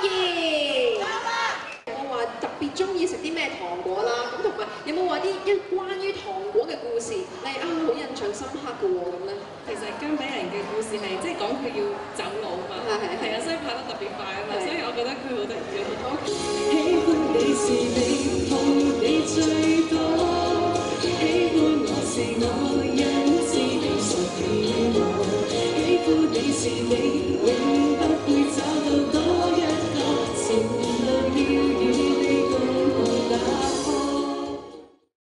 怡。有冇話特別中意食啲咩糖果啦？咁同埋有冇話關於糖果嘅故事，你好印象深刻嘅喎咁咧？ 其實姜比人嘅故事係即係講佢要走佬嘛，係啊，所以拍得特別快啊嘛，所以我覺得佢好得意。